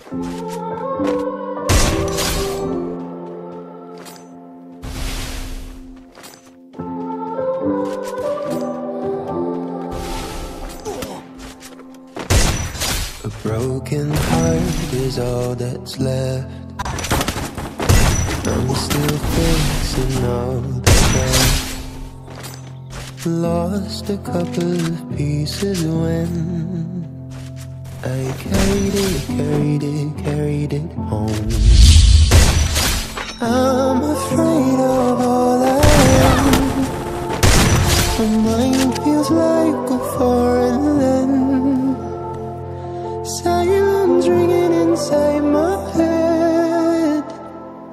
A broken heart is all that's left. I'm still fixing all the cracks. Lost a couple of pieces when I carried it home. I'm afraid of all